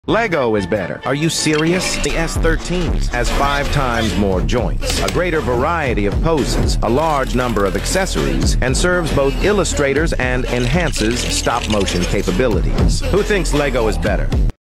Lego is better. Are you serious? The S13 has 5 times more joints, a greater variety of poses, a large number of accessories, and serves both illustrators and enhances stop-motion capabilities. Who thinks Lego is better?